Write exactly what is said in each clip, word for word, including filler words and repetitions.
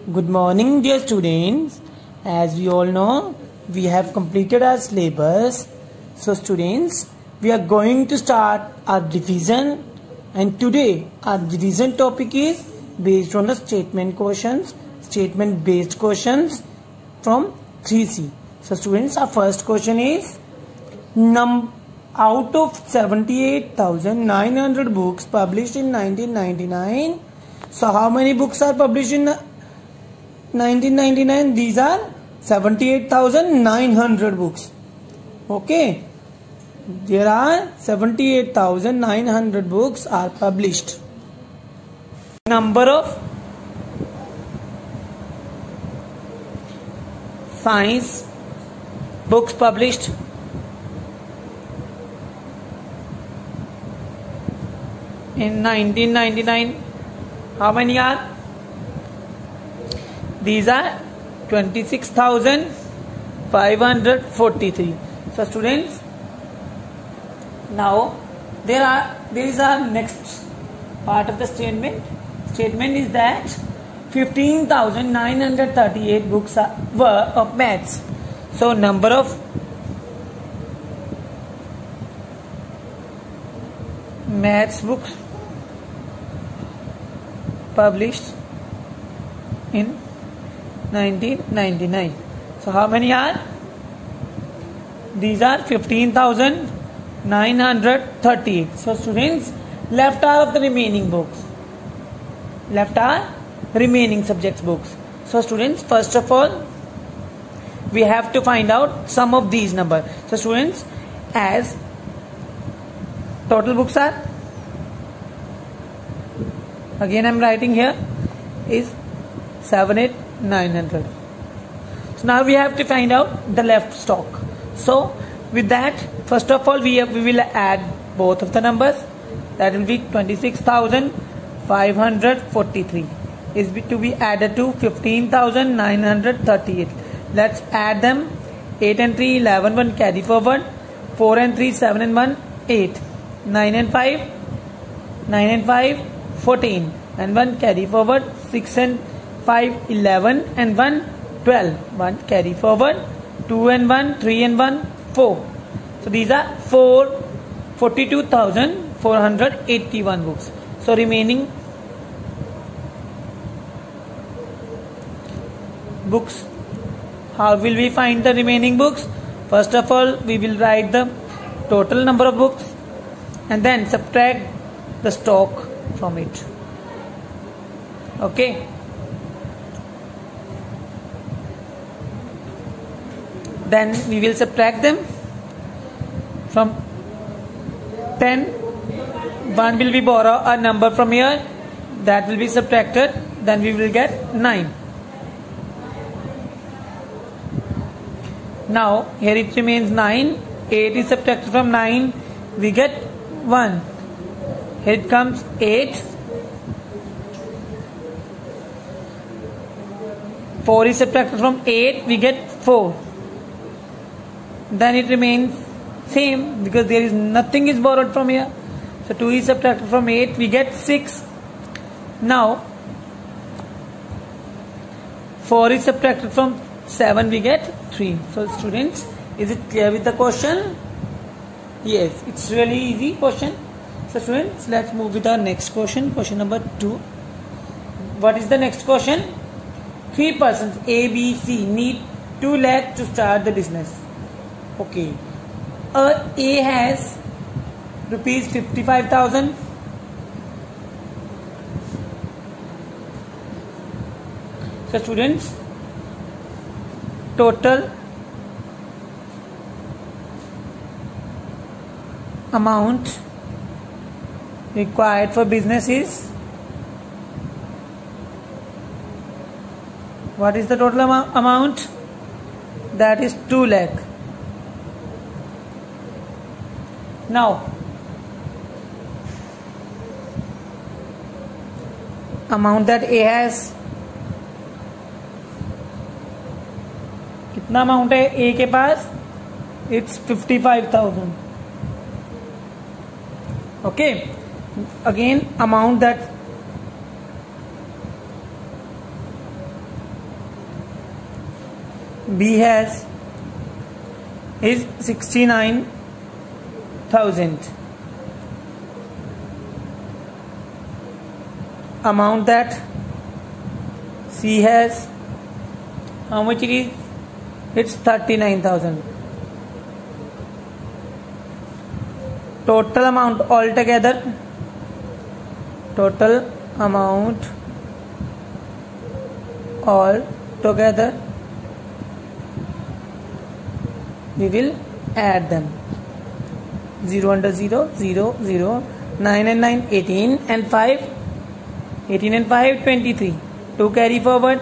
Good morning, dear students. As we all know, we have completed our syllabus. So students, we are going to start our revision, and today our revision topic is based on the statement questions, statement based questions from three C. So students, our first question is, num out of seventy-eight thousand nine hundred books published in nineteen ninety-nine, so how many books are published in nineteen ninety-nine? These are seventy-eight thousand nine hundred books. Okay, there are seventy-eight thousand nine hundred books are published. Number of science books published in nineteen ninety-nine, how many are? These are twenty-six thousand five hundred forty-three. So students, now there are there is our next part of the statement. Statement is that fifteen thousand nine hundred thirty-eight books are, were of maths. So number of maths books published in nineteen ninety-nine. So how many are? These are fifteen thousand nine hundred thirty-eight. So students, left are of the remaining books. Left are remaining subjects books. So students, first of all, we have to find out some of these numbers. So students, as total books are, again I am writing here, is seven eight nine hundred. So now we have to find out the left stock. So with that, first of all, we have, we will add both of the numbers. That will be twenty-six thousand five hundred forty-three is to be added to fifteen thousand nine hundred thirty-eight. Let's add them. eight and three, eleven, one carry forward. four and three, seven and one, eight. nine and five, nine and five, fourteen. And one carry forward. six and five, eleven, and one, twelve. one carry forward. two and one, three and one, four. So these are four, forty-two thousand four hundred eighty-one books. So remaining books, how will we find the remaining books? First of all, we will write the total number of books and then subtract the stock from it. Okay. Then we will subtract them from ten. one will be borrow a number from here, that will be subtracted, then we will get nine. Now here it remains nine. eight is subtracted from nine, we get one. Here it comes eight. four is subtracted from eight, we get four. Then it remains same because there is nothing is borrowed from here. So two is subtracted from eight, we get six. Now four is subtracted from seven, we get three. So students, is it clear with the question? Yes, it's really easy question. So students, let's move with our next question. Question number two. What is the next question? Three persons A, B, C need two lakhs to start the business. Okay. Uh, A has rupees fifty-five thousand. So students, total amount required for business is, what is the total am amount? That is two lakh. Now amount that A has, कितना amount है A के पास? It's fifty-five thousand. Okay, again amount that B has is sixty-nine thousand. Amount that C has, how much it is? It's thirty-nine thousand. Total amount altogether, total amount all together, we will add them. Zero under zero, zero, zero, nine and nine, eighteen, and five, eighteen and five, twenty-three. Two carry forward,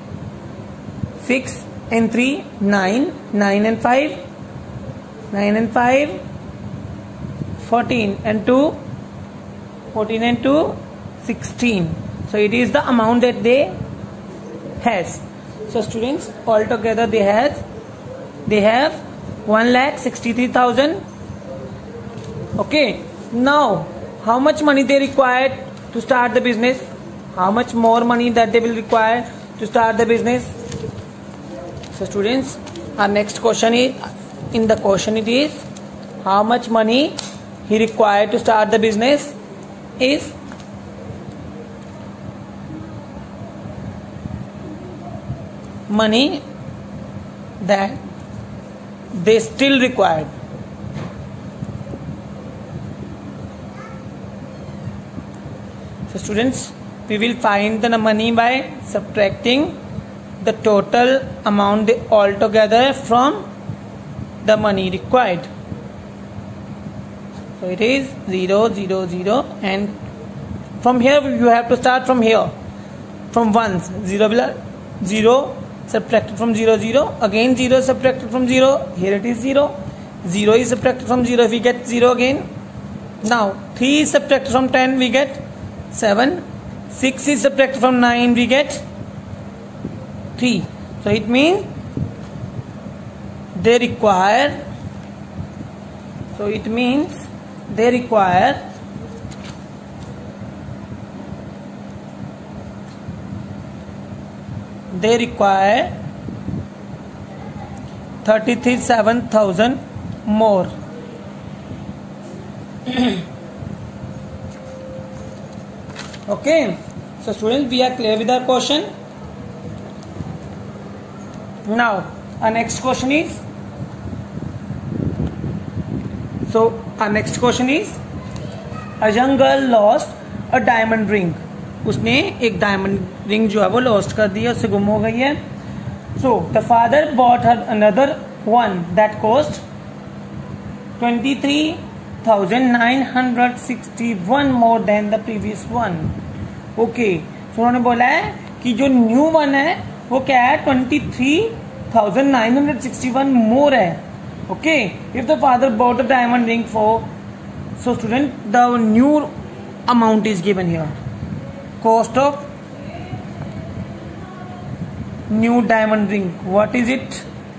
six and three, nine, nine and five, nine and five, fourteen, and two, fourteen and two, sixteen. So it is the amount that they has. So students, altogether they have they have one lakh sixty-three thousand. Okay. Now, how much money they required to start the business? How much more money that they will require to start the business? So students, our next question is, in the question it is, how much money he required to start the business is money that they still required. So students, we will find the money by subtracting the total amount altogether from the money required. So it is zero, zero, zero, and from here you have to start from here, from ones. Zero will zero subtracted from zero, zero, again zero subtracted from zero, here it is zero, zero is subtracted from zero, we get zero again. Now three is subtracted from ten, we get seven, six is subtracted from nine, we get three. So it means they require, so it means they require they require thirty-three seven thousand more. Okay, so students, we are clear with our question. Now our next question is, so our next question is, a young girl lost a diamond ring. उसने एक diamond ring जो है वो lost कर दी है, उससे गुम हो गई है. So the father bought her another one that cost twenty three thousand nine hundred sixty one more than the previous one. Okay, so उन्होंने बोला है कि जो न्यू वन है वो क्या है, twenty three thousand nine hundred sixty one more है. Okay, if the father bought a diamond ring for, so student the new amount is given here. Cost of new diamond ring, what is it?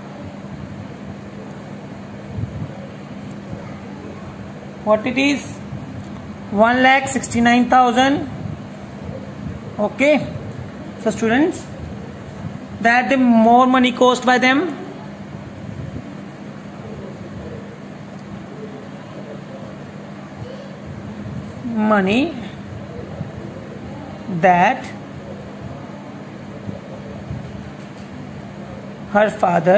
What it is? One lakh sixty-nine thousand. Okay, so students, that the more money cost by them. Money that her father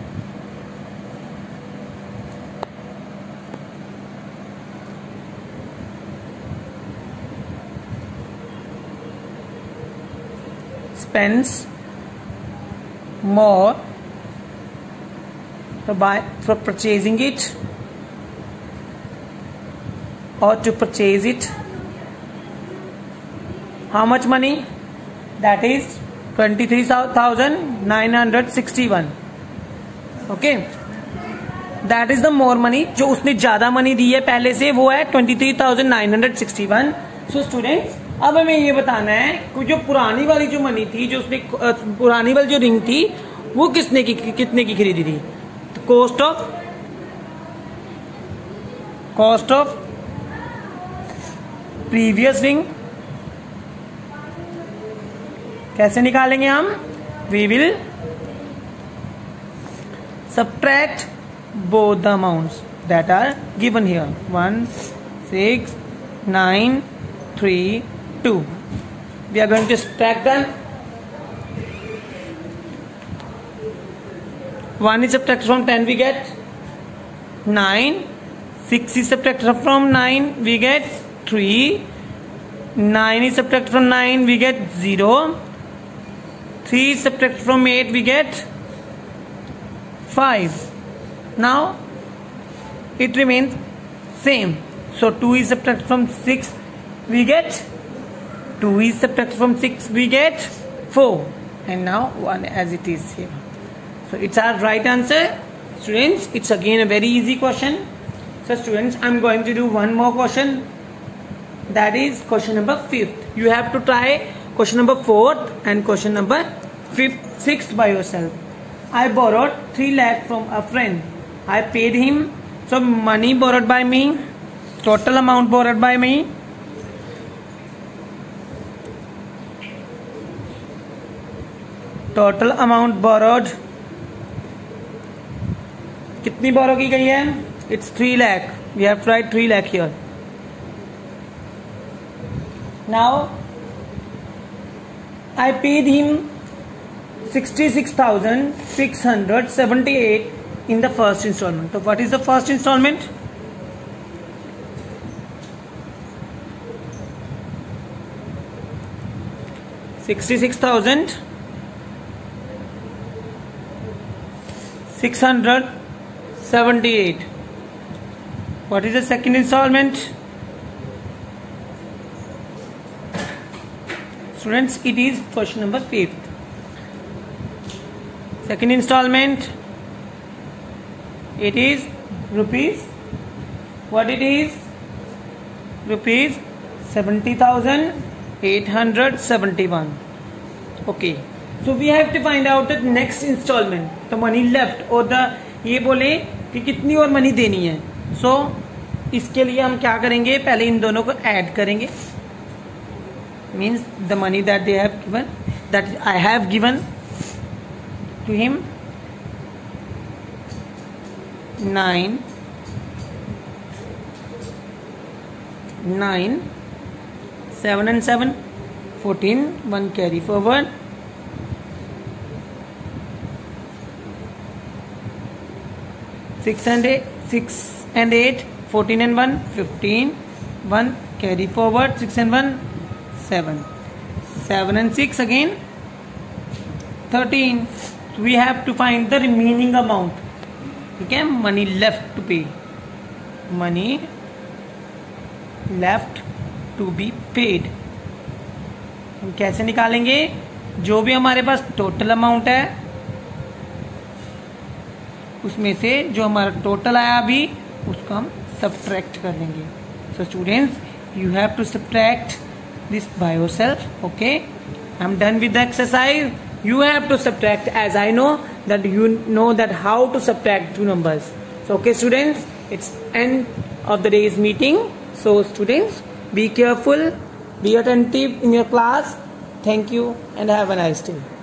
spends more to buy, for purchasing it, or to purchase it. How much money? That is twenty-three thousand nine hundred sixty-one. Okay, that is the more money. जो उसने ज्यादा money दी है पहले से, वो है twenty-three thousand nine hundred sixty-one. So students, अब हमें ये बताना है कि जो पुरानी वाली जो मनी थी, जो उसने पुरानी वाली जो रिंग थी, वो किसने की कितने की खरीदी थी. Cost of cost of previous ring कैसे निकालेंगे हम? We will subtract both the amounts that are given here. one, six, nine, three, two. We are going to subtract them. one is subtracted from ten, we get nine. six is subtracted from nine, we get three. nine is subtracted from nine, we get zero. three is subtracted from eight, we get five. Now it remains same. So two is subtracted from six, we get two is subtracted from six, we get four. And now one as it is here. So it's our right answer. Students, it's again a very easy question. So students, I'm going to do one more question. That is question number fifth. You have to try question number fourth and question number fifth, sixth by yourself. I borrowed three lakh from a friend. I paid him. So money borrowed by me, total amount borrowed by me, total amount borrowed, कितनी borrow की गई है? It's three lakh. We have tried three lakh here. Now I paid him sixty-six thousand six hundred seventy-eight in the first installment. So what is the first installment? sixty-six thousand six hundred seventy-eight. What is the second installment? Students, it is question number fifth. Second installment, it is rupees, what it is? Rupees seventy thousand eight hundred seventy-one. Okay, so we have to find out the next installment, the money left, or the ये बोले कि कितनी और money देनी है. So इसके लिए हम क्या करेंगे, पहले इन दोनों को ऐड करेंगे. Means the money that they have given, that I have given to him, nine, nine, seven and seven, fourteen, one carry forward, six and eight, six and eight, fourteen and one, fifteen, one carry forward, six and one, seven, seven and six again, thirteen. So we have to find the remaining amount. Okay, money left to pay, money left to be paid. हम कैसे निकालेंगे? जो भी हमारे पास total amount है उसमें से जो हमारा टोटल आया अभी उसको हम सब्ट्रैक्ट कर देंगे. So students, you have to subtract this by yourself. Okay, I'm done with the exercise. You have to subtract, as I know that you know that how to subtract two numbers. So okay students, it's end of the day's meeting. So students, be careful, be attentive in your class. Thank you and have a nice day.